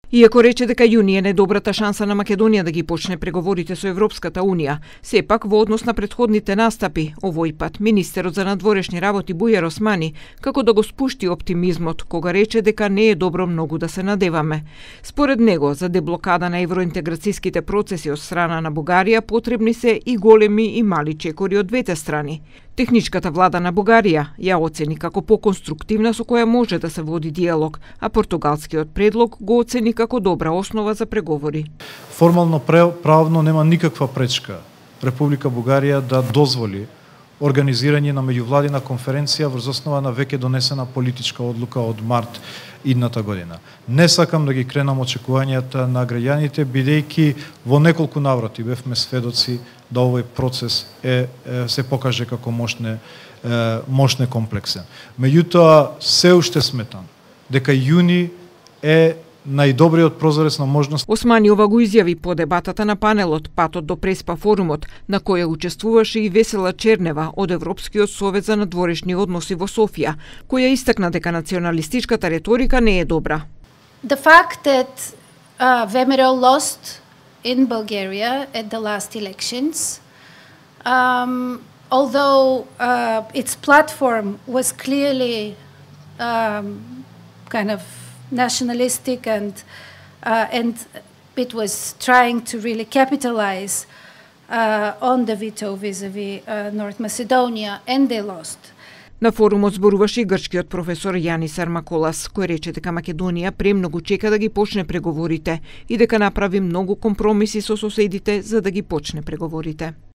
Иако рече дека јуни е најдобрата шанса на Македонија да ги почне преговорите со Европската Унија, сепак во однос на претходните настапи, овој пат министерот за надворешни работи Бујар Османи како да го спушти оптимизмот кога рече дека не е добро многу да се надеваме. Според него, за деблокада на евроинтеграцијските процеси од страна на Бугарија потребни се и големи и мали чекори од двете страни. Техничката влада на Бугарија ја оцени како поконструктивна со која може да се води диалог, а португалскиот предлог го оцени како добра основа за преговори. Формално правно нема никаква пречка Република Бугарија да дозволи организирање на меѓувладина конференција врз основа на веќе донесена политичка одлука од март идната година. Не сакам да ги кренам очекувањата на граѓаните, бидејќи во неколку наврати бевме сведоци да овој процес се покаже како мощне комплексен. Меѓутоа, се уште сметам дека јуни е најдобриот прозорец на можност. Османи ова го изјави по дебатата на панелот Патот до Преспа форумот, на која учествуваше и Весела Чернева од Европскиот совет за надворешни односи во Софија, која истакна дека националистичката реторика не е добра. The fact that VMRO lost in Bulgaria at the last elections, although its platform was clearly kind of nationalistic and it was trying to really capitalize on the veto vis-a-vis North Macedonia, and they lost. На форумот зборуваше и грчкиот професор Јанис Армаколас, кој рече дека Македонија премногу чека да ги почне преговорите и дека направи многу компромиси со соседите за да ги почне преговорите.